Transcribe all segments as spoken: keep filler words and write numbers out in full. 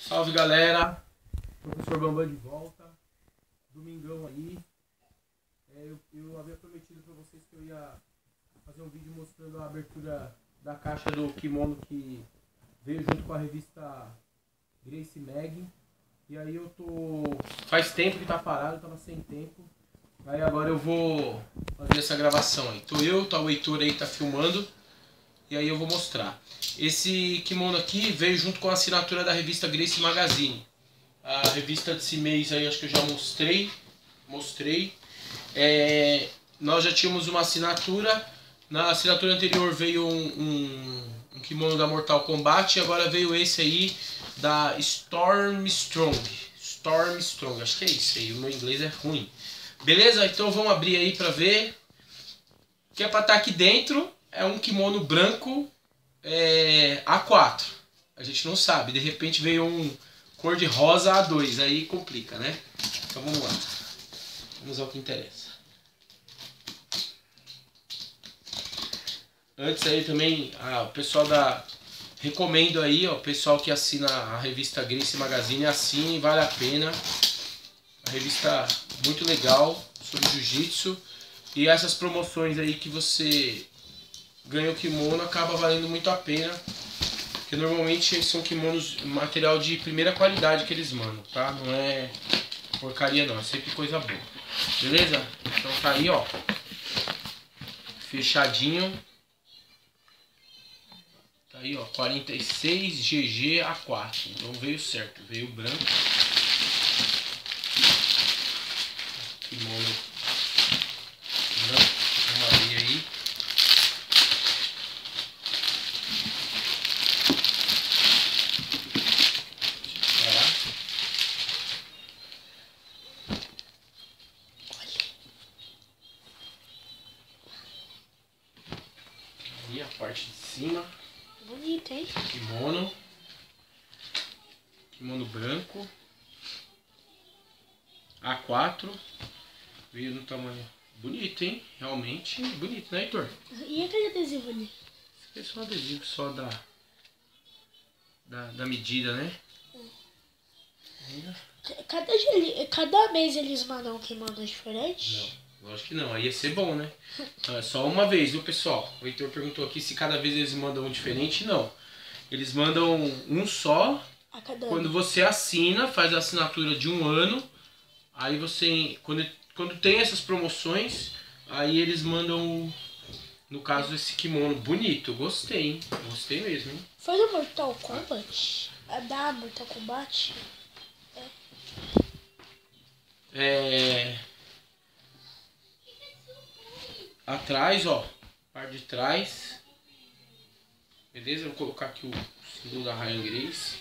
Salve galera, Professor Bambam de volta, domingão aí. É, eu, eu havia prometido para vocês que eu ia fazer um vídeo mostrando a abertura da caixa do kimono que veio junto com a revista Gracie Mag. E aí eu tô... faz tempo que tá parado, tava sem tempo. Aí agora eu vou fazer essa gravação aí. Tô eu, tá o Heitor aí, tá filmando. E aí eu vou mostrar. Esse kimono aqui veio junto com a assinatura da revista Gracie Magazine. A revista desse mês aí acho que eu já mostrei. Mostrei. É, nós já tínhamos uma assinatura. Na assinatura anterior veio um, um, um kimono da Mortal Kombat. E agora veio esse aí da Storm Strong. Storm Strong, acho que é isso aí. O meu inglês é ruim. Beleza? Então vamos abrir aí pra ver. O que é pra estar aqui dentro é um kimono branco é, A quatro. A gente não sabe. De repente veio um cor de rosa A dois. Aí complica, né? Então vamos lá. Vamos ao que interessa. Antes aí também, ah, o pessoal da... recomendo aí, ó, o pessoal que assina a revista Gracie Magazine, assine, vale a pena. A revista muito legal sobre jiu-jitsu. E essas promoções aí que você ganha o kimono acaba valendo muito a pena. Porque normalmente são kimonos, material de primeira qualidade que eles mandam, tá? Não é porcaria não, é sempre coisa boa. Beleza? Então tá aí, ó. Fechadinho. Tá aí, ó. quarenta e seis G G A quatro. Então veio certo, veio branco. Kimono. Vamos abrir aí. Aí a parte de cima. Bonito, hein? Kimono. Kimono branco. A quatro. Veio no tamanho bonito, hein? Realmente bonito, né, Heitor? E aquele adesivo ali? Esse aqui é só um adesivo só da, da, da medida, né? Cada, cada mês eles mandam um kimono diferente? Não, lógico que não. Aí ia ser bom, né? É só uma vez, viu, pessoal? O Heitor perguntou aqui se cada vez eles mandam um diferente. Não. Eles mandam um só. A cada Quando ano. você assina, faz a assinatura de um ano. Aí você... Quando, quando tem essas promoções, aí eles mandam... No caso, esse kimono bonito. Eu gostei, hein? Gostei mesmo, hein? Foi do Mortal Kombat? A da Mortal Kombat? É. É... Atrás, ó. Parte de trás. Beleza? Vou colocar aqui o símbolo da Ryan Gracie.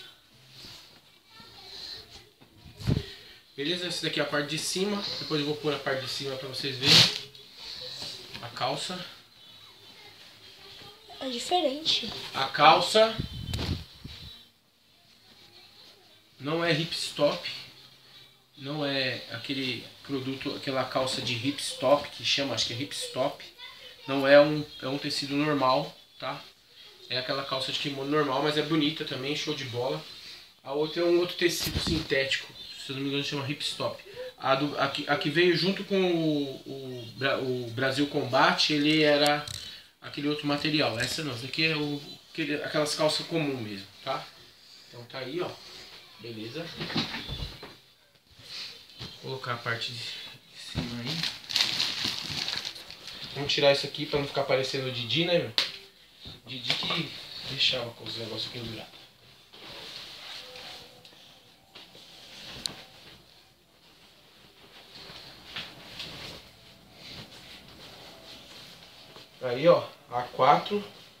Beleza? Essa daqui é a parte de cima. Depois eu vou pôr a parte de cima pra vocês verem. A calça. É diferente. A calça. Não é hip stop. Não é aquele produto, aquela calça de hip stop que chama, acho que é hip stop. Não é um, é um tecido normal, tá? É aquela calça de kimono normal, mas é bonita também, show de bola. A outra é um outro tecido sintético, se eu não me engano chama hip stop. A, do, a, que, a que veio junto com o, o, o Brasil Combat, ele era aquele outro material. Essa não, essa daqui é o, aquele, aquelas calças comum mesmo, tá? Então tá aí, ó. Beleza. Vou colocar a parte de cima aí. Vamos tirar isso aqui pra não ficar parecendo o Didi, né, meu? Didi que deixava com os negócios pendurados. Aí, ó, A quatro.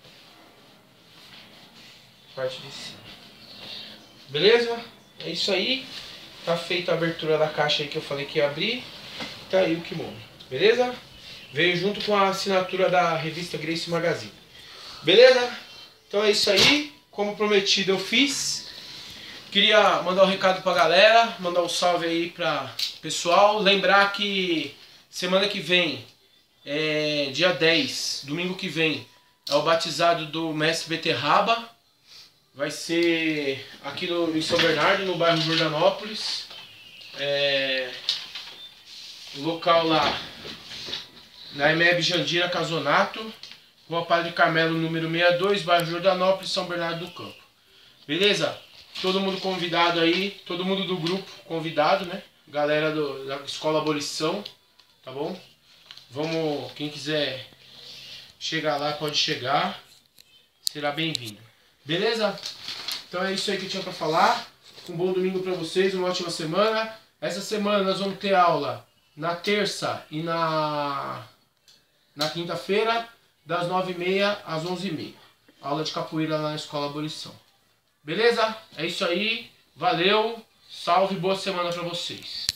Parte de cima. Beleza? É isso aí. Tá feita a abertura da caixa aí que eu falei que ia abrir. Tá aí o kimono. Beleza? Veio junto com a assinatura da revista Gracie Magazine. Beleza? Então é isso aí. Como prometido eu fiz. Queria mandar um recado pra galera. Mandar um salve aí pra pessoal. Lembrar que semana que vem, é, dia dez, domingo que vem, é o batizado do mestre Beterraba. Vai ser aqui no, em São Bernardo, no bairro Jordanópolis. É, o local lá, na E M E B Jandira Casonato, Rua Padre Carmelo, número sessenta e dois, bairro Jordanópolis, São Bernardo do Campo. Beleza? Todo mundo convidado aí, todo mundo do grupo convidado, né? Galera do, da Escola Abolição, tá bom? Vamos, quem quiser chegar lá pode chegar, será bem-vindo. Beleza? Então é isso aí que eu tinha pra falar. Um bom domingo pra vocês, uma ótima semana. Essa semana nós vamos ter aula na terça e na, na quinta-feira, das nove e meia às onze e meia. Aula de capoeira lá na Escola Abolição. Beleza? É isso aí. Valeu. Salve, boa semana pra vocês.